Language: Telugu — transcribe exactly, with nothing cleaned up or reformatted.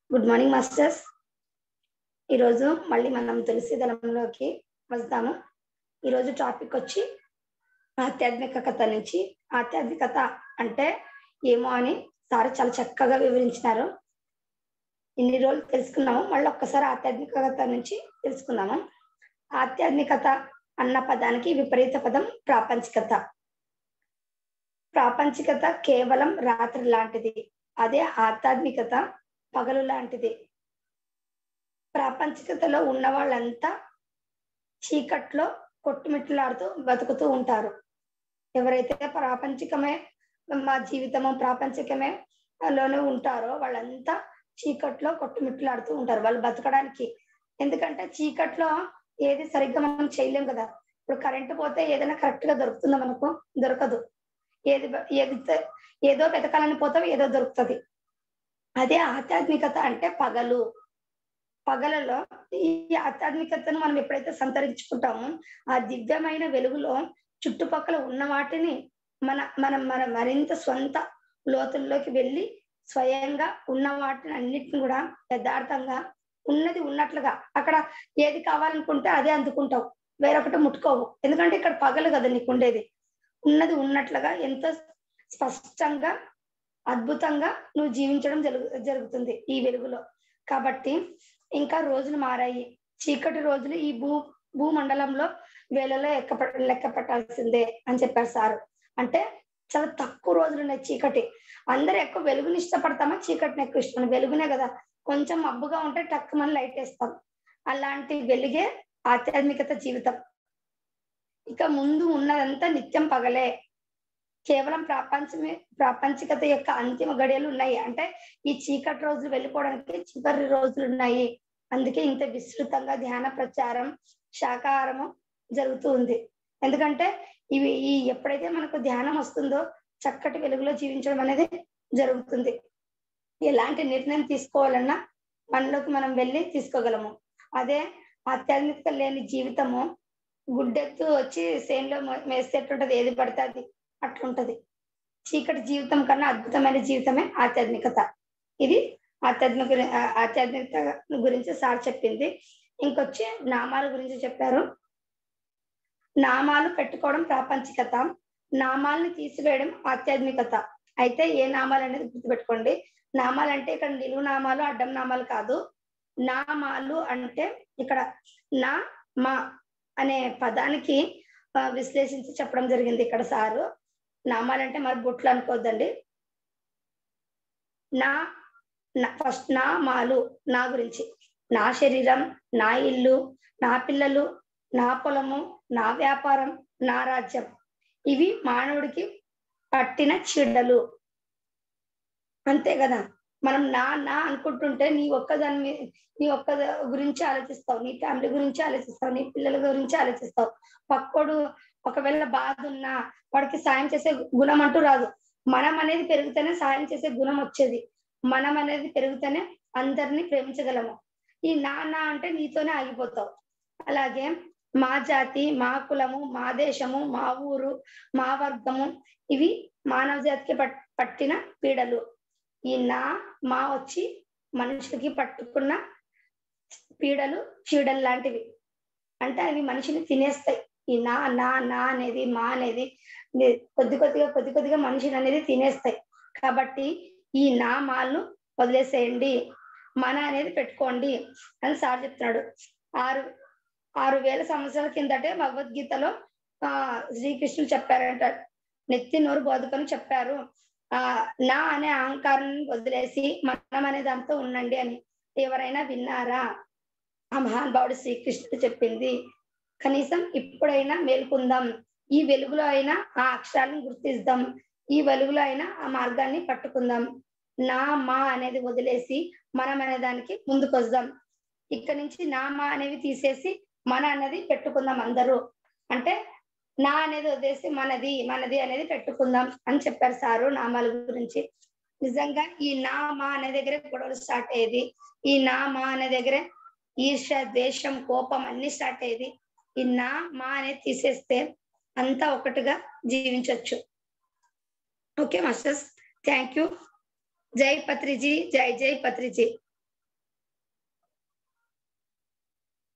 Good morning masters. ఈరోజు మళ్ళీ మనం తులసి దళంలోకి వస్తాము. ఈరోజు టాపిక్ వచ్చి ఆధ్యాత్మిక కథ నుంచి. ఆధ్యాత్మికత అంటే ఏమో అని సార్ చాలా చక్కగా వివరించినారు. ఇన్ని రోజులు తెలుసుకున్నాము, మళ్ళీ ఒక్కసారి ఆధ్యాత్మికత నుంచి తెలుసుకుందాము. ఆధ్యాత్మికత అన్న పదానికి విపరీత పదం ప్రాపంచికత. ప్రాపంచికత కేవలం రాత్రి లాంటిది, అదే ఆధ్యాత్మికత పగలు లాంటిది. ప్రాపంచికతలో ఉన్న వాళ్ళంతా చీకట్లో కొట్టుమిట్లాడుతూ బతుకుతూ ఉంటారు. ఎవరైతే ప్రాపంచికమే మా జీవితము ప్రాపంచికమే లోనే ఉంటారో వాళ్ళంతా చీకట్లో కొట్టుమిట్లాడుతూ ఉంటారు వాళ్ళు బతకడానికి. ఎందుకంటే చీకట్లో ఏది సరిగ్గా మనం చేయలేం కదా. ఇప్పుడు కరెంటు పోతే ఏదైనా కరెక్ట్ గా దొరుకుతుందో మనకు? దొరకదు. ఏది ఏది ఏదో వెతకాలని పోతావు, ఏదో దొరుకుతుంది. అదే ఆధ్యాత్మికత అంటే పగలు. పగలలో ఈ ఆధ్యాత్మికతను మనం ఎప్పుడైతే సంతరించుకుంటామో ఆ దివ్యమైన వెలుగులో చుట్టుపక్కల ఉన్న వాటిని మన మనం మన మరింత స్వంత లోతుల్లోకి వెళ్ళి స్వయంగా ఉన్న వాటిని అన్నిటిని కూడా యథార్థంగా ఉన్నది ఉన్నట్లుగా అక్కడ ఏది కావాలనుకుంటే అదే అందుకుంటావు, వేరొకటి ముట్టుకోవు. ఎందుకంటే ఇక్కడ పగలు కదా నీకు ఉండేది. ఉన్నది ఉన్నట్లుగా ఎంతో స్పష్టంగా అద్భుతంగా నువ్వు జీవించడం జరుగు జరుగుతుంది ఈ వెలుగులో. కాబట్టి ఇంకా రోజులు మారాయి. చీకటి రోజులు ఈ భూ భూమండలంలో వేలలో ఎక్క లెక్క పెట్టాల్సిందే అని చెప్పారు సారు. అంటే చాలా తక్కువ రోజులు ఉన్నాయి చీకటి. అందరూ ఎక్కువ వెలుగుని ఇష్టపడతామా, చీకటిని ఎక్కువ ఇష్టం? వెలుగునే కదా. కొంచెం మబ్బుగా ఉంటే టక్కు మనం లైట్ వేస్తాం. అలాంటి వెలుగే ఆధ్యాత్మికత జీవితం. ఇక ముందు ఉన్నదంతా నిత్యం పగలే. కేవలం ప్రాపంచమే ప్రాపంచికత యొక్క అంతిమ గడియలు ఉన్నాయి. అంటే ఈ చీకటి రోజులు వెళ్ళిపోవడానికి చివరి రోజులు ఉన్నాయి. అందుకే ఇంత విస్తృతంగా ధ్యాన ప్రచారం శాకాహారము జరుగుతూ ఉంది. ఎందుకంటే ఇవి ఈ ఎప్పుడైతే మనకు ధ్యానం వస్తుందో చక్కటి వెలుగులో జీవించడం అనేది జరుగుతుంది. ఎలాంటి నిర్ణయం తీసుకోవాలన్నా మనలోకి మనం వెళ్ళి తీసుకోగలము. అదే ఆధ్యాత్మికత లేని జీవితము గుడ్డెత్తు వచ్చి సేన్లో మేసేటది, ఏది పడితే అది అట్లుంటది. చీకటి జీవితం కన్నా అద్భుతమైన జీవితమే ఆధ్యాత్మికత. ఇది ఆధ్యాత్మిక ఆధ్యాత్మికత గురించి సార్ చెప్పింది. ఇంకొచ్చి నామాల గురించి చెప్పారు. నామాలు పెట్టుకోవడం ప్రాపంచికత, నామాలని తీసివేయడం ఆధ్యాత్మికత. అయితే ఏ నామాలు అనేది గుర్తుపెట్టుకోండి. నామాలు అంటే ఇక్కడ నిలువు నామాలు అడ్డం నామాలు కాదు. నామాలు అంటే ఇక్కడ నా మా అనే పదానికి విశ్లేషించి చెప్పడం జరిగింది ఇక్కడ సారు. నామాలంటే మరి బొట్లు అనుకోవద్దండి. నా ఫస్ట్ నా మాలు నా గురించి, నా శరీరం, నా ఇల్లు, నా పిల్లలు, నా పొలము, నా వ్యాపారం, నా రాజ్యం. ఇవి మానవుడికి పట్టిన చీడలు. అంతే కదా. మనం నా నా అనుకుంటుంటే నీ ఒక్కదాని మీద నీ ఒక్క గురించి ఆలోచిస్తావు, నీ ఫ్యామిలీ గురించి ఆలోచిస్తావు, నీ పిల్లల గురించి ఆలోచిస్తావు. పక్కోడు ఒకవేళ బాధ ఉన్నా వాడికి సాయం చేసే గుణం అంటూ రాదు. మనం అనేది పెరిగితేనే సాయం చేసే గుణం వచ్చేది. మనం అనేది పెరిగితేనే అందరినీ ప్రేమించగలము. ఈ నా నా అంటే నీతోనే ఆగిపోతావు. అలాగే మా జాతి, మా కులము, మా దేశము, మా ఊరు, మా వర్గము, ఇవి మానవ జాతికి పట్టిన పీడలు. ఈ నా మా వచ్చి మనుషులకి పట్టుకున్న పీడలు చీడలు లాంటివి. అంటే అవి మనిషిని తినేస్తాయి. ఈ నా నా నా అనేది మా అనేది కొద్ది కొద్దిగా కొద్ది కొద్దిగా మనిషిని అనేది తినేస్తాయి. కాబట్టి ఈ నా మాలను వదిలేసేయండి, మన అనేది పెట్టుకోండి అని సార్ చెప్తున్నాడు. ఆరు ఆరు వేల సంవత్సరాల కిందటే భగవద్గీతలో ఆ శ్రీకృష్ణుడు చెప్పారంట. నెత్తి నోరు బోధకని చెప్పారు. ఆ నా అనే అహంకారాన్ని వదిలేసి మనం అనే దాంతో ఉండండి అని. ఎవరైనా విన్నారా? ఆ మహానుభావుడు శ్రీకృష్ణుడు చెప్పింది. కనీసం ఇప్పుడైనా మేల్కొందాం. ఈ వెలుగులో అయినా ఆ అక్షరాలను గుర్తిద్దాం. ఈ వెలుగులో అయినా ఆ మార్గాన్ని పట్టుకుందాం. నా మా అనేది వదిలేసి మనం అనే దానికి ముందుకు వద్దాం. ఇక్కడ నుంచి నా మా అనేవి తీసేసి మన అనేది పెట్టుకుందాం అందరూ. అంటే నా అనేది వదిలేసి మనది మనది అనేది పెట్టుకుందాం అని చెప్పారు సారు నామాల గురించి. నిజంగా ఈ నా మా అనే దగ్గర గొడవలు స్టార్ట్ అయ్యేది. ఈ నా మా అనే దగ్గర ఈర్ష, ద్వేషం, కోపం అన్ని స్టార్ట్ అయ్యేది. ఈ నా మా అనేది తీసేస్తే అంతా ఒకటిగా జీవించవచ్చు. Okay masters, thank you. జై పత్రిజీ, జై జై పత్రిజీ.